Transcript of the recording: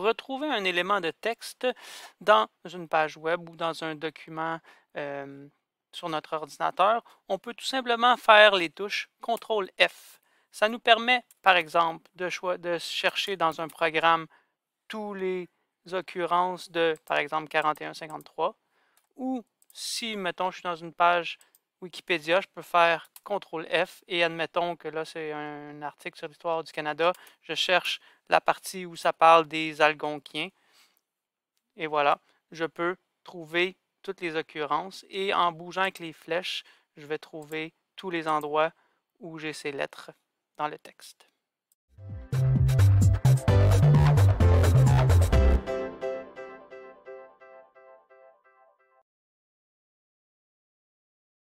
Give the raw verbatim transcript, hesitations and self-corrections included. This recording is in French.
retrouver un élément de texte dans une page web ou dans un document euh, sur notre ordinateur, on peut tout simplement faire les touches contrôle F. Ça nous permet, par exemple, de, de chercher dans un programme tous les occurrences de, par exemple, quarante et un cinquante-trois, ou si, mettons, je suis dans une page Wikipédia, je peux faire contrôle F et admettons que là, c'est un article sur l'histoire du Canada. Je cherche la partie où ça parle des Algonquiens. Et voilà, je peux trouver toutes les occurrences et en bougeant avec les flèches, je vais trouver tous les endroits où j'ai ces lettres dans le texte.